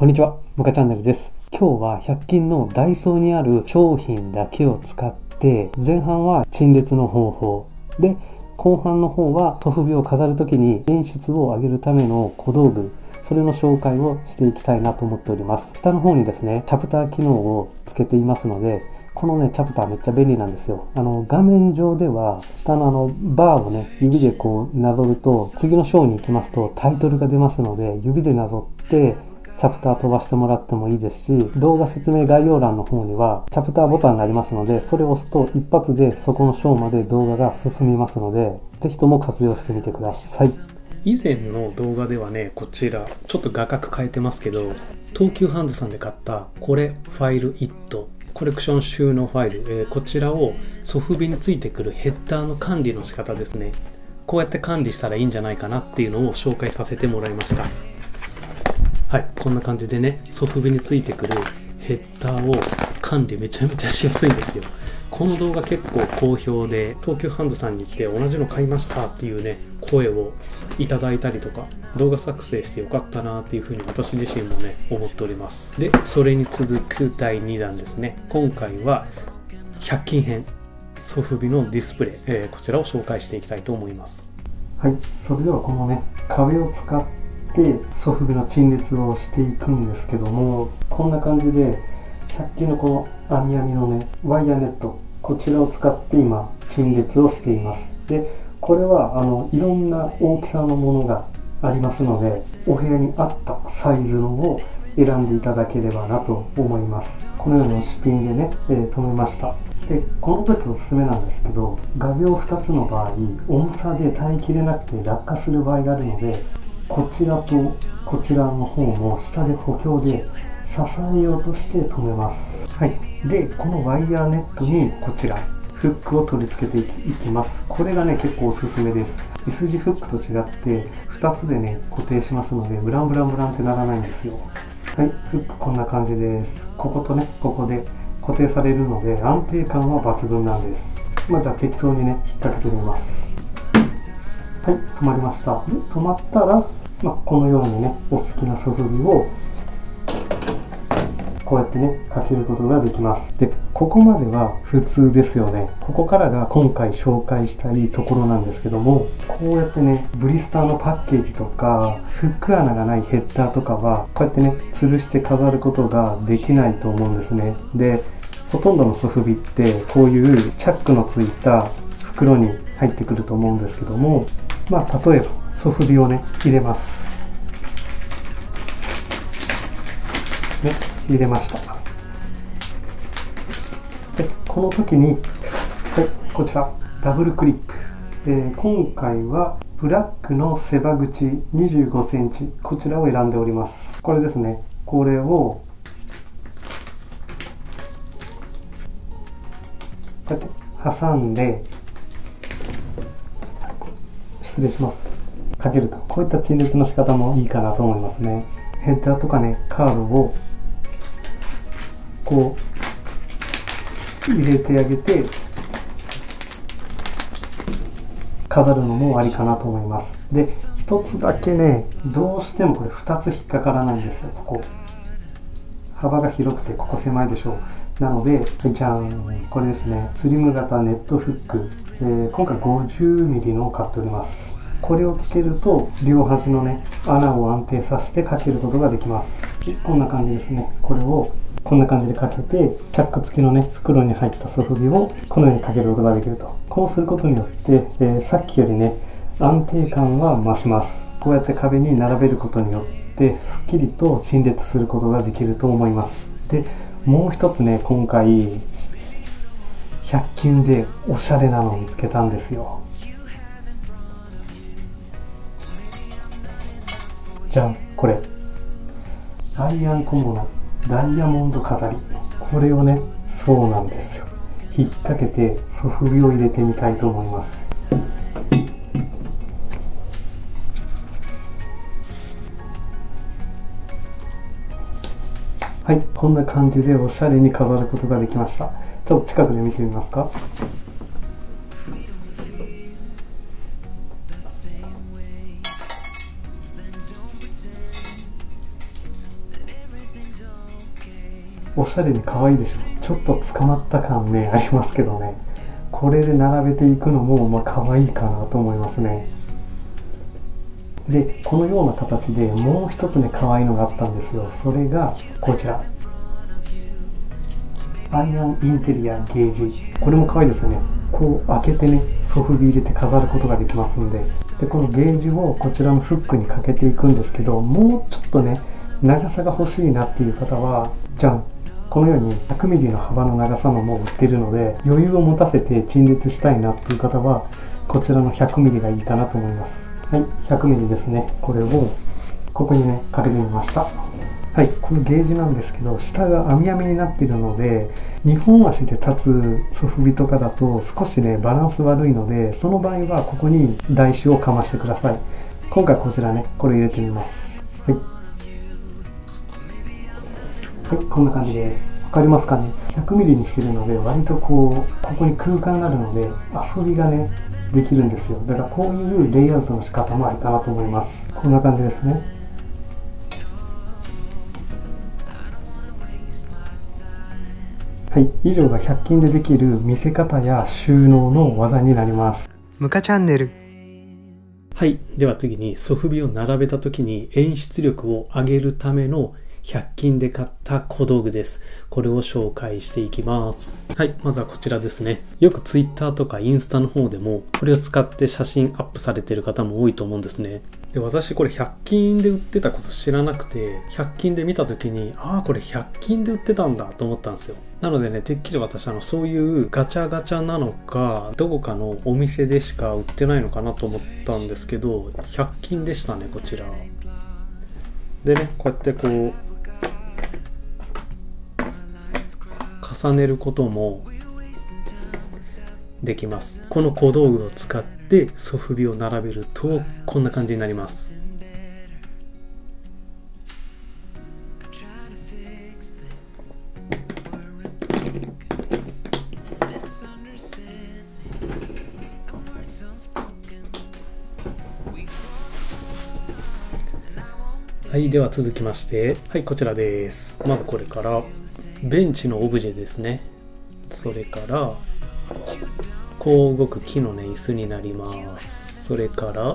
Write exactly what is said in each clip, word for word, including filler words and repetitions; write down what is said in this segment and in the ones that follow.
こんにちは、むかチャンネルです。今日はひゃく均のダイソーにある商品だけを使って、前半は陳列の方法で、後半の方はソフビを飾るときに演出を上げるための小道具、それの紹介をしていきたいなと思っております。下の方にですね、チャプター機能をつけていますので、このね、チャプターめっちゃ便利なんですよ。あの、画面上では、下のあの、バーをね、指でこうなぞると、次の章に行きますとタイトルが出ますので、指でなぞって、チャプター飛ばしてもらってもいいですし、動画説明概要欄の方にはチャプターボタンがありますので、それを押すと一発でそこの章まで動画が進みますので、ぜひとも活用してみてください。以前の動画ではね、こちらちょっと画角変えてますけど、東急ハンズさんで買ったこれファイルイットコレクション収納ファイル、えー、こちらをソフビについてくるヘッダーの管理の仕方ですね。こうやって管理したらいいんじゃないかなっていうのを紹介させてもらいました。はい、こんな感じでね、ソフビについてくるヘッダーを管理めちゃめちゃしやすいんですよ。この動画結構好評で、東急ハンズさんに行って同じの買いましたっていうね、声をいただいたりとか、動画作成してよかったなっていうふうに私自身もね、思っております。で、それに続くだいにだんですね。今回はひゃく均編、ソフビのディスプレイ、えー、こちらを紹介していきたいと思います。はい、それではこのね、壁を使ってでソフビの陳列をしていくんですけども、こんな感じでひゃく均のこの網網のねワイヤーネット、こちらを使って今陳列をしています。でこれはあのいろんな大きさのものがありますので、お部屋に合ったサイズのを選んでいただければなと思います。このように押しピンでね、えー、留めました。でこの時おすすめなんですけど、画鋲ふたつの場合重さで耐えきれなくて落下する場合があるので、こちらとこちらの方も下で補強で支えようとして止めます。はい、でこのワイヤーネットにこちらフックを取り付けていきます。これがね結構おすすめです。 S 字フックと違ってふたつでね固定しますので、ブランブランブランってならないんですよ。はい、フックこんな感じです。こことねここで固定されるので安定感は抜群なんです。まあ、じゃあ適当にね引っ掛けてみます。はい、止まりました。で止まったらまあ、このようにね、お好きなソフビをこうやってね、かけることができます。で、ここまでは普通ですよね。ここからが今回紹介したいところなんですけども、こうやってね、ブリスターのパッケージとか、フック穴がないヘッダーとかは、こうやってね、吊るして飾ることができないと思うんですね。で、ほとんどのソフビって、こういうチャックのついた袋に入ってくると思うんですけども、まあ、例えば、ソフビをね入れます。ね、入れました。でこの時に、はい、こちらダブルクリック、えー、今回はブラックの背刃口にじゅうごセンチ、こちらを選んでおります。これですね。これをこうやって挟んで、失礼します。かけると、こういった陳列の仕方もいいかなと思いますね。ヘッダーとかね、カードをこう入れてあげて飾るのもありかなと思います。で、一つだけね、どうしてもこれふたつ引っかからないんですよ。ここ幅が広くてここ狭いでしょう。なので、じゃん、これですね、スリム型ネットフック、えー、今回 ごじゅうミリ のを買っております。これをつけると両端のね穴を安定させてかけることができます。こんな感じですね。これをこんな感じでかけて、チャック付きのね袋に入ったソフビをこのようにかけることができると。こうすることによって、えー、さっきよりね安定感は増します。こうやって壁に並べることによってすっきりと陳列することができると思います。でもう一つね、今回ひゃく均でおしゃれなのを見つけたんですよ。じゃん、これアイアン小物ダイヤモンド飾り、これをね、そうなんですよ、引っ掛けてソフビを入れてみたいと思います。はい、こんな感じでおしゃれに飾ることができました。ちょっと近くで見てみますか。 おしゃれに可愛いでしょ。ちょっと捕まった感ねありますけどね、これで並べていくのもまあ可愛いかなと思いますね。でこのような形でもう一つね可愛いのがあったんですよ。それがこちら、アイアンインテリアゲージ。これも可愛いですよね。こう開けてねソフビ入れて飾ることができますんで、でこのゲージをこちらのフックにかけていくんですけど、もうちょっとね長さが欲しいなっていう方はじゃん、このように ひゃくミリ の幅の長さのも売ってるので、余裕を持たせて陳列したいなっていう方はこちらの ひゃくミリ がいいかなと思います。はい、ひゃくミリ ですね。これをここにねかけてみました。はい、このゲージなんですけど、下が網網になっているので、にほん足で立つソフビとかだと少しねバランス悪いので、その場合はここに台紙をかましてください。今回こちらねこれ入れてみます。はい、はい、こんな感じです。わかりますかね。 ひゃくミリ にしてるので割とこうここに空間があるので遊びがねできるんですよ。だからこういうレイアウトの仕方もありかなと思います。こんな感じですね。はい、以上がひゃく均でできる見せ方や収納の技になります。 ムカチャンネル。 はい、では次にソフビを並べた時に演出力を上げるためのひゃく均で買った小道具です。これを紹介していきます。はい、まずはこちらですね。よく ツイッター とかインスタの方でもこれを使って写真アップされている方も多いと思うんですね。で、私これひゃく均で売ってたこと知らなくて、ひゃく均で見た時に、ああこれひゃく均で売ってたんだと思ったんですよ。なのでね、てっきり私あのそういうガチャガチャなのか、どこかのお店でしか売ってないのかなと思ったんですけど、ひゃく均でしたね、こちら。でね、こうやってこう重ねることもできます。この小道具を使ってソフビを並べるとこんな感じになります。はい、では続きまして、はい、こちらです。まずこれからベンチのオブジェですね。それからこう動く木のね椅子になります。それから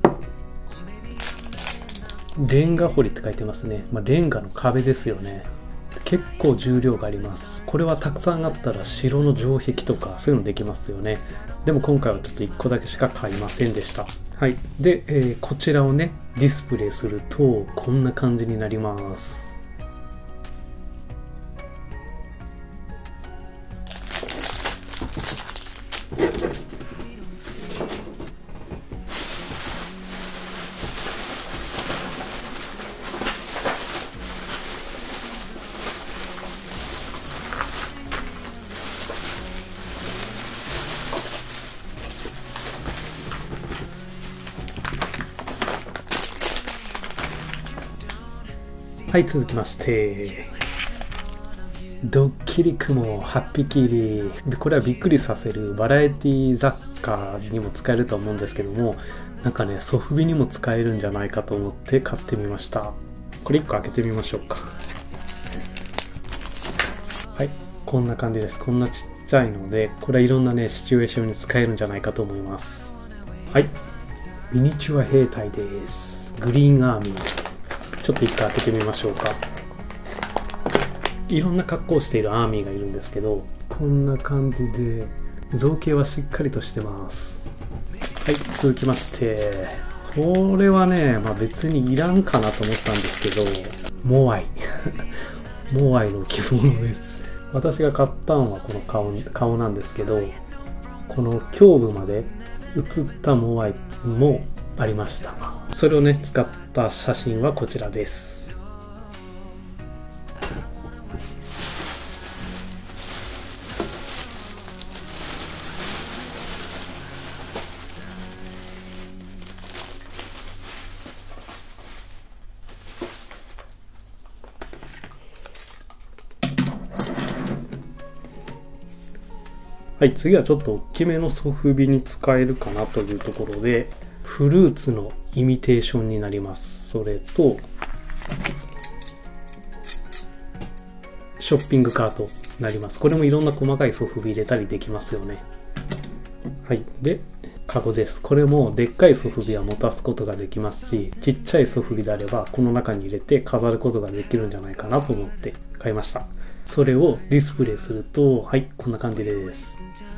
レンガ掘りって書いてますね。まあ、レンガの壁ですよね。結構重量があります。これはたくさんあったら城の城壁とかそういうのできますよね。でも今回はちょっといっこだけしか買いませんでした。はい、で、えー、こちらをねディスプレイするとこんな感じになります。はい、続きましてドッキリ雲はっぴき入り。これはびっくりさせるバラエティ雑貨にも使えると思うんですけども、なんかねソフビにも使えるんじゃないかと思って買ってみました。これいっこ開けてみましょうか。はい、こんな感じです。こんなちっちゃいのでこれはいろんなねシチュエーションに使えるんじゃないかと思います。はい、ミニチュア兵隊です。グリーンアーミー。ちょっと一回開けてみましょうか。いろんな格好をしているアーミーがいるんですけど、こんな感じで造形はしっかりとしてます。はい、続きましてこれはね、まあ、別にいらんかなと思ったんですけど、モアイモアイの着物です。私が買ったのはこの 顔, 顔なんですけど、この胸部まで写ったモアイもありました。それをね使った写真はこちらです。はい、次はちょっと大きめのソフビに使えるかなというところで、フルーツのイミテーションになります。それとショッピングカートになります。これもいろんな細かいソフビ入れたりできますよね。はい。で、カゴです。これもでっかいソフビは持たすことができますし、ちっちゃいソフビであればこの中に入れて飾ることができるんじゃないかなと思って買いました。それをディスプレイすると、はい、こんな感じです。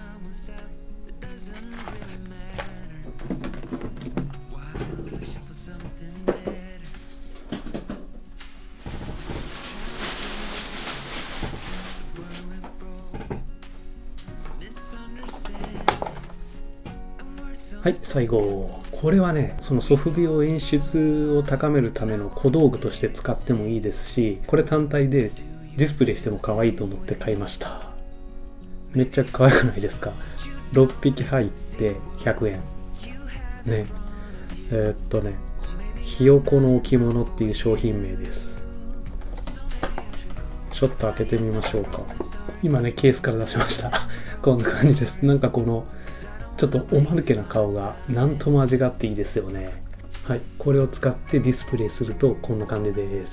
はい、最後。これはね、そのソフビを演出を高めるための小道具として使ってもいいですし、これ単体でディスプレイしても可愛いと思って買いました。めっちゃ可愛くないですか？ろっぴき入ってひゃくえん。ね。えー、っとね、ひよこの置物っていう商品名です。ちょっと開けてみましょうか。今ね、ケースから出しました。こんな感じです。なんかこの、ちょっとおまぬけな顔が何とも味があっていいですよね。はい、これを使ってディスプレイするとこんな感じです。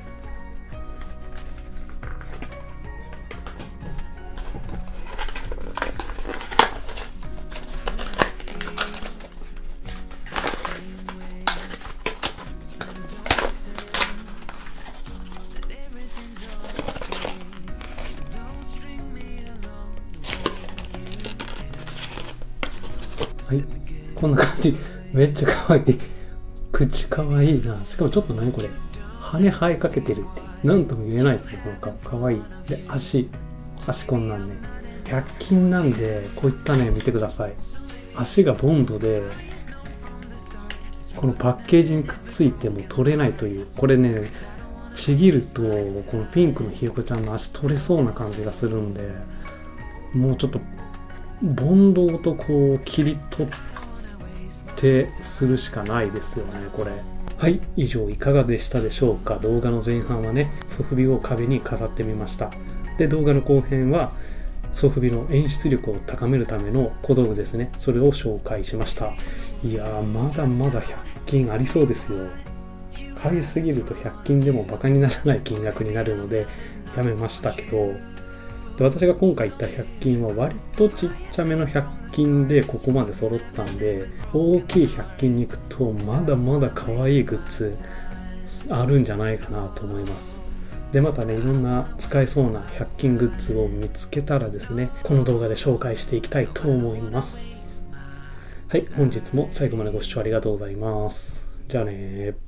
はい、こんな感じ。めっちゃ可愛い。口可愛いな。しかもちょっと何これ。羽生えかけてるって。なんとも言えないですね。なんか可愛い。で、足。足こんなんね。ひゃく均なんで、こういったね、見てください。足がボンドで、このパッケージにくっついても取れないという。これね、ちぎると、このピンクのひよこちゃんの足取れそうな感じがするんで、もうちょっと、ボンドごとこう切り取ってするしかないですよね、これ。はい、以上いかがでしたでしょうか。動画の前半はね、ソフビを壁に飾ってみました。で、動画の後編は、ソフビの演出力を高めるための小道具ですね。それを紹介しました。いやー、まだまだひゃく均ありそうですよ。買いすぎるとひゃく均でもバカにならない金額になるので、やめましたけど、で私が今回言ったひゃく均は割とちっちゃめのひゃく均でここまで揃ったんで、大きいひゃく均に行くとまだまだ可愛いグッズあるんじゃないかなと思います。でまたね、いろんな使えそうなひゃく均グッズを見つけたらですね、この動画で紹介していきたいと思います。はい、本日も最後までご視聴ありがとうございます。じゃあねー。